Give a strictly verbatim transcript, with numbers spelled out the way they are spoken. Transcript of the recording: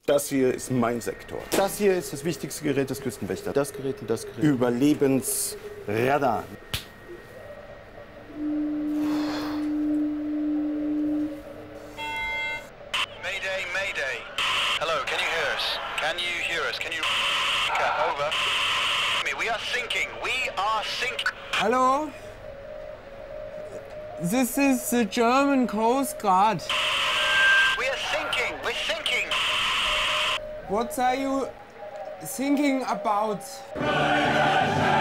Das hier ist mein Sektor. Das hier ist das wichtigste Gerät des Küstenwächters. Das Gerät und das Gerät. Überlebensradar. Mayday, Mayday. Hello, can you hear us? Can you hear us? Can you... Over. We are sinking. We are sinking. Hello? This is the German coastguard. We are sinking. We're sinking. What are you thinking about?